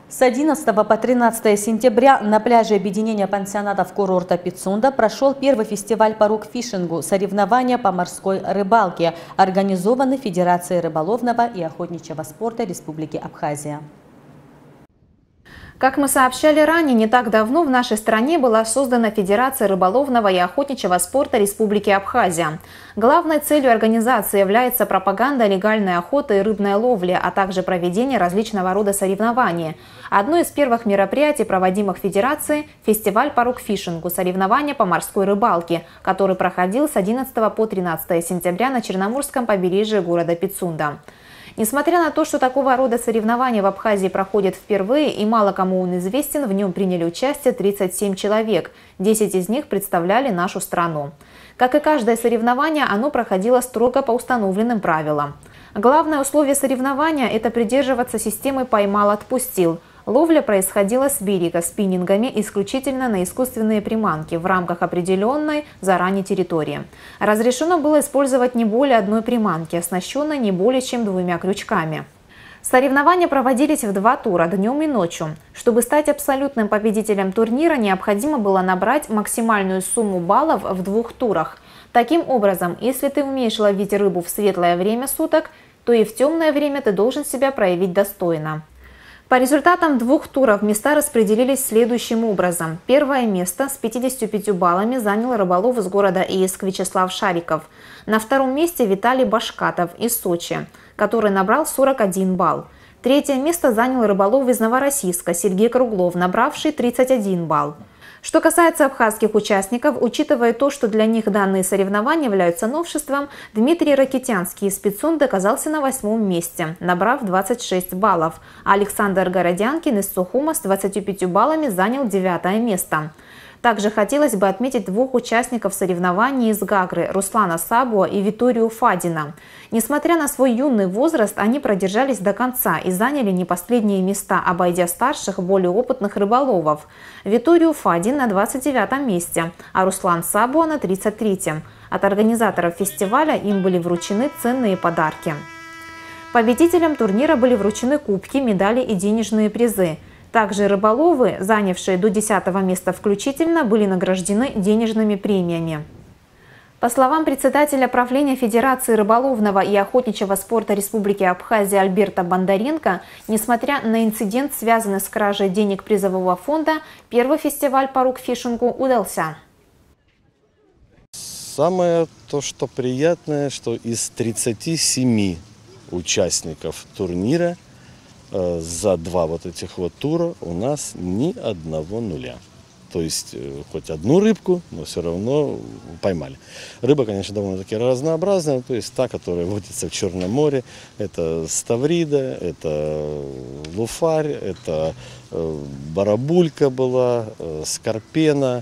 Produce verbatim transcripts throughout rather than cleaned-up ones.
С одиннадцатого по тринадцатое сентября на пляже объединения пансионатов курорта Пицунда прошел первый фестиваль по рукфишингу, соревнования по морской рыбалке, организованный Федерацией рыболовного и охотничьего спорта Республики Абхазия. Как мы сообщали ранее, не так давно в нашей стране была создана Федерация рыболовного и охотничьего спорта Республики Абхазия. Главной целью организации является пропаганда легальной охоты и рыбной ловли, а также проведение различного рода соревнований. Одно из первых мероприятий, проводимых Федерацией – фестиваль по рукфишингу, соревнования по морской рыбалке, который проходил с одиннадцатого по тринадцатое сентября на Черноморском побережье города Пицунда. Несмотря на то, что такого рода соревнования в Абхазии проходят впервые и мало кому он известен, в нем приняли участие тридцать семь человек. десять из них представляли нашу страну. Как и каждое соревнование, оно проходило строго по установленным правилам. Главное условие соревнования – это придерживаться системы «поймал-отпустил». Ловля происходила с берега спиннингами исключительно на искусственные приманки в рамках определенной заранее территории. Разрешено было использовать не более одной приманки, оснащенной не более чем двумя крючками. Соревнования проводились в два тура, днем и ночью. Чтобы стать абсолютным победителем турнира, необходимо было набрать максимальную сумму баллов в двух турах. Таким образом, если ты умеешь ловить рыбу в светлое время суток, то и в темное время ты должен себя проявить достойно. По результатам двух туров места распределились следующим образом. Первое место с пятьюдесятью пятью баллами занял рыболов из города Ейск Вячеслав Шариков. На втором месте Виталий Башкатов из Сочи, который набрал сорок один балл. Третье место занял рыболов из Новороссийска Сергей Круглов, набравший тридцать один балл. Что касается абхазских участников, учитывая то, что для них данные соревнования являются новшеством, Дмитрий Ракитянский из Пицунды оказался на восьмом месте, набрав двадцать шесть баллов, а Александр Городянкин из Сухума с двадцатью пятью баллами занял девятое место. Также хотелось бы отметить двух участников соревнований из Гагры – Руслана Сабуа и Виторию Фадина. Несмотря на свой юный возраст, они продержались до конца и заняли не последние места, обойдя старших, более опытных рыболовов. Виторию Фадин на двадцать девятом месте, а Руслан Сабуа на тридцать третьем. От организаторов фестиваля им были вручены ценные подарки. Победителям турнира были вручены кубки, медали и денежные призы. Также рыболовы, занявшие до десятого места включительно, были награждены денежными премиями. По словам председателя правления Федерации рыболовного и охотничьего спорта Республики Абхазия Альберта Бондаренко, несмотря на инцидент, связанный с кражей денег призового фонда, первый фестиваль по рукфишингу удался. Самое то, что приятное, что из тридцати семи участников турнира за два вот этих вот тура у нас ни одного нуля. То есть хоть одну рыбку, но все равно поймали. Рыба, конечно, довольно-таки разнообразная. То есть та, которая водится в Черном море, это ставрида, это луфарь, это барабулька была, скорпена,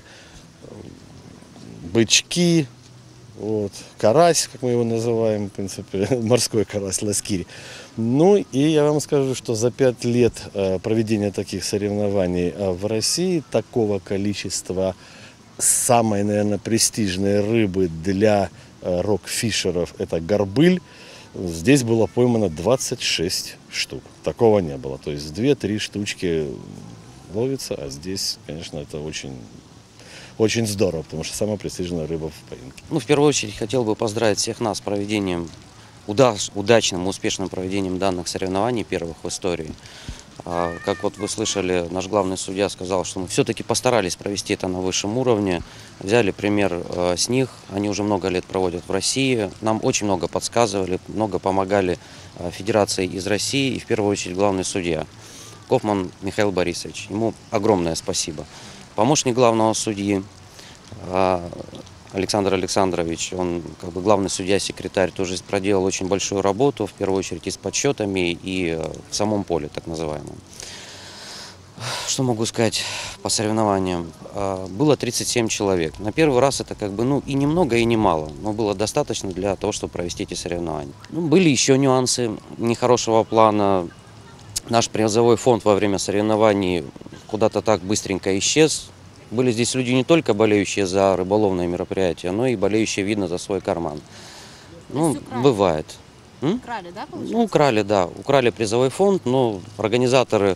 бычки, вот, карась, как мы его называем, в принципе, морской карась, ласкирь. Ну и я вам скажу, что за пять лет проведения таких соревнований в России такого количества самой, наверное, престижной рыбы для рокфишеров, это горбыль, здесь было поймано двадцать шесть штук. Такого не было. То есть две-три штучки ловится, а здесь, конечно, это очень... Очень здорово, потому что самая престижная рыба в поимке. Ну, в первую очередь, хотел бы поздравить всех нас с проведением, удач, удачным, успешным проведением данных соревнований, первых в истории. А, как вот вы слышали, наш главный судья сказал, что мы все-таки постарались провести это на высшем уровне. Взяли пример а, с них, они уже много лет проводят в России. Нам очень много подсказывали, много помогали а, федерации из России и, в первую очередь, главный судья Кофман Михаил Борисович. Ему огромное спасибо. Помощник главного судьи Александр Александрович, он как бы главный судья-секретарь, тоже проделал очень большую работу, в первую очередь и с подсчетами, и в самом поле, так называемом. Что могу сказать по соревнованиям? Было тридцать семь человек. На первый раз это как бы, ну, и немного, и немало, но было достаточно для того, чтобы провести эти соревнования. Ну, были еще нюансы нехорошего плана. Наш призовой фонд во время соревнований куда-то так быстренько исчез. Были здесь люди не только болеющие за рыболовные мероприятия, но и болеющие, видно, за свой карман. Ну, бывает. Украли, да, получается? Ну, украли, да. Украли призовой фонд, но организаторы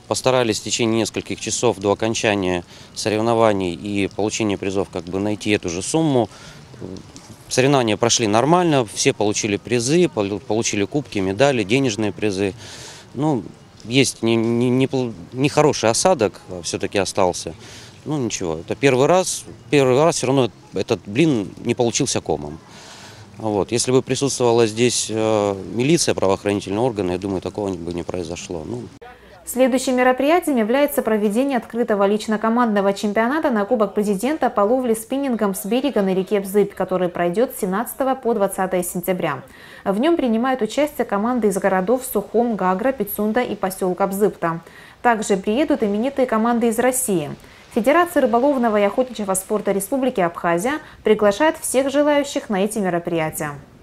постарались в течение нескольких часов до окончания соревнований и получения призов как бы найти эту же сумму. Соревнования прошли нормально, все получили призы, получили кубки, медали, денежные призы. Ну, есть нехороший осадок, все-таки остался. Ну ничего, это первый раз, первый раз все равно этот блин не получился комом. Вот. Если бы присутствовала здесь э, милиция, правоохранительные органы, я думаю, такого бы не произошло. Ну. Следующим мероприятием является проведение открытого лично-командного чемпионата на Кубок президента по ловле спиннингом с берега на реке Бзыбь, который пройдет с семнадцатого по двадцатое сентября. В нем принимают участие команды из городов Сухум, Гагра, Пицунда и поселка Бзыбта. Также приедут именитые команды из России. Федерация рыболовного и охотничьего спорта Республики Абхазия приглашает всех желающих на эти мероприятия.